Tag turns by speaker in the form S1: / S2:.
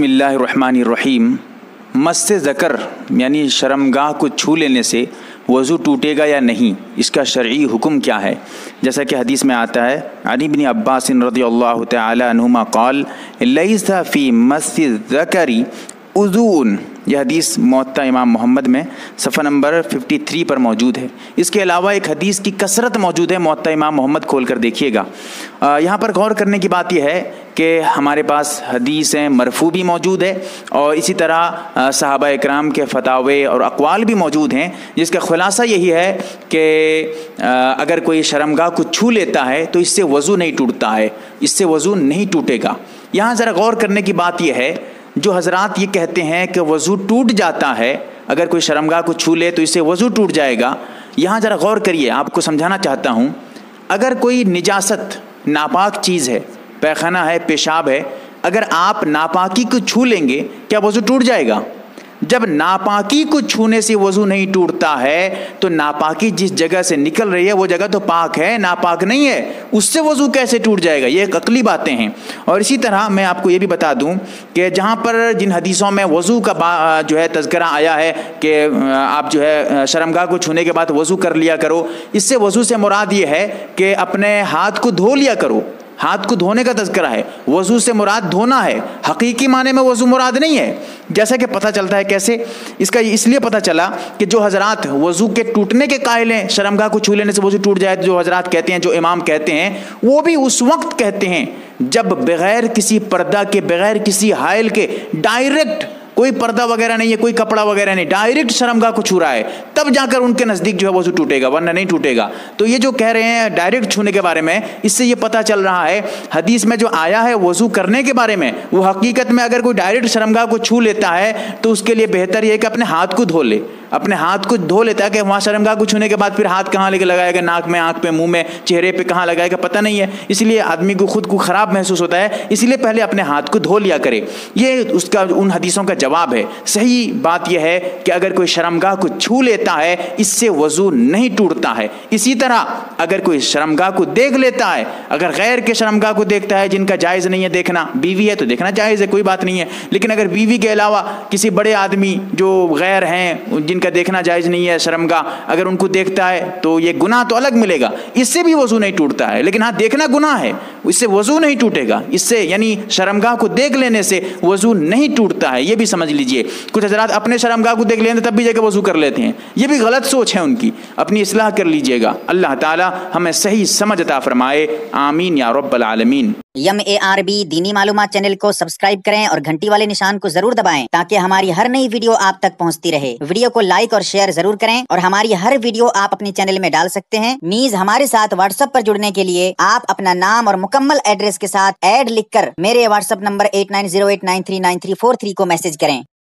S1: बिस्मिल्लाहिर्रहमानिर्रहीम। मस्से ज़कर यानी शर्मगाह को छू लेने से वज़ू टूटेगा या नहीं, इसका शरई हुक्म क्या है? जैसा कि हदीस में आता है, अनी इब्न अब्बास रज़ियल्लाहु तआला अन्हुमा क़ाल लैसा फ़ी मस्सि ज़करी उज़ून। यह हदीस मुअत्ता इमाम मोहम्मद में सफ़ा नंबर 53 पर मौजूद है। इसके अलावा एक हदीस की कसरत मौजूद है, मुअत्ता इमाम मोहम्मद खोल कर देखिएगा। यहाँ पर गौर करने की बात यह है कि हमारे पास हदीसें मरफू भी मौजूद है और इसी तरह सहाबा इकराम के फतावे और अक़वाल भी मौजूद हैं, जिसका खुलासा यही है कि अगर कोई शर्मगाह को छू लेता है तो इससे वज़ू नहीं टूटता है, इससे वज़ू नहीं टूटेगा। यहाँ ज़रा गौर करने की बात यह है, जो हजरात ये कहते हैं कि वज़ू टूट जाता है, अगर कोई शर्मगाह को छू ले तो इससे वज़ू टूट जाएगा, यहाँ ज़रा गौर करिए, आपको समझाना चाहता हूँ। अगर कोई निजासत नापाक चीज़ है, पैखाना है, पेशाब है, अगर आप नापाकी को छू लेंगे क्या वज़ू टूट जाएगा? जब नापाकी को छूने से वज़ू नहीं टूटता है तो नापाकी जिस जगह से निकल रही है वो जगह तो पाक है, नापाक नहीं है, उससे वज़ू कैसे टूट जाएगा? ये एक अकली बातें हैं। और इसी तरह मैं आपको ये भी बता दूं कि जहाँ पर जिन हदीसों में वज़ू का जो है तज़किरा आया है कि आप जो है शर्मगाह को छूने के बाद वज़ू कर लिया करो, इससे वज़ू से मुराद ये है कि अपने हाथ को धो लिया करो, हाथ को धोने का तज़किरा है। वज़ू से मुराद धोना है, हकीकी माने में वज़ू मुराद नहीं है। जैसा कि पता चलता है कैसे, इसका इसलिए पता चला कि जो हजरात वज़ू के टूटने के कायल हैं, शर्मगाह को छू लेने से वज़ू टूट जाए, जो हजरात कहते हैं, जो इमाम कहते हैं, वो भी उस वक्त कहते हैं जब बग़ैर किसी पर्दा के, बग़ैर किसी हाइल के, डायरेक्ट कोई पर्दा वगैरह नहीं है, कोई कपड़ा वगैरह नहीं, डायरेक्ट शर्मगाह को छू रहा है, तब जाकर उनके नज़दीक जो है वज़ू टूटेगा, वरना नहीं टूटेगा। तो ये जो कह रहे हैं डायरेक्ट छूने के बारे में, इससे ये पता चल रहा है हदीस में जो आया है वज़ू करने के बारे में, वो हकीकत में अगर कोई डायरेक्ट शर्मगाह को छू लेता है तो उसके लिए बेहतर ये है कि अपने हाथ को धो ले, अपने हाथ को धो लेता है कि वहाँ शर्मगाह को छूने के बाद फिर हाथ कहाँ लेके लगाएगा, नाक में, आँख पे, मुंह में, चेहरे पे कहाँ लगाएगा पता नहीं है, इसलिए आदमी को खुद को ख़राब महसूस होता है, इसलिए पहले अपने हाथ को धो लिया करे। ये उसका उन हदीसों का जवाब है। सही बात यह है कि अगर कोई शर्मगाह को छू लेता है इससे वज़ू नहीं टूटता है। इसी तरह अगर कोई शर्मगाह को देख लेता है, अगर गैर के शर्मगाह को देखता है जिनका जायज़ नहीं है देखना, बीवी है तो देखना जायज़ है, कोई बात नहीं है, लेकिन अगर बीवी के अलावा किसी बड़े आदमी जो गैर हैं जिनका देखना जायज़ नहीं है शर्मगाह, अगर उनको देखता है तो ये गुनाह तो अलग मिलेगा, इससे भी वज़ू नहीं टूटता है। लेकिन हाँ, देखना गुनाह है, इससे वज़ू नहीं टूटेगा, इससे यानी शर्मगाह को देख लेने से वज़ू नहीं टूटता है, ये भी समझ लीजिए। कुछ हज़रात अपने शर्मगाह को देख लेते तब भी जाकर वज़ू कर लेते हैं, ये भी गलत सोच है उनकी, अपनी इस्लाह कर लीजिएगा। अल्लाह ताला हमें सही समझ अता फरमाए, आमीन या रब्बल आलमीन।
S2: MARB दीनी मालूमात चैनल को सब्सक्राइब करें और घंटी वाले निशान को जरूर दबाएं ताकि हमारी हर नई वीडियो आप तक पहुंचती रहे। वीडियो को लाइक और शेयर जरूर करें और हमारी हर वीडियो आप अपने चैनल में डाल सकते हैं। नीज हमारे साथ व्हाट्सएप पर जुड़ने के लिए आप अपना नाम और मुकम्मल एड्रेस के साथ ऐड लिखकर मेरे व्हाट्सएप नंबर 8908939343 को मैसेज करें।